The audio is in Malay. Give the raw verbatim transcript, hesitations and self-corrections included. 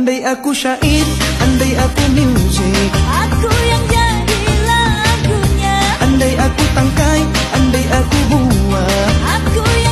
Andai aku syair, andai aku music, aku yang jadi lagunya. andai aku tangkai, andai aku buah, aku yang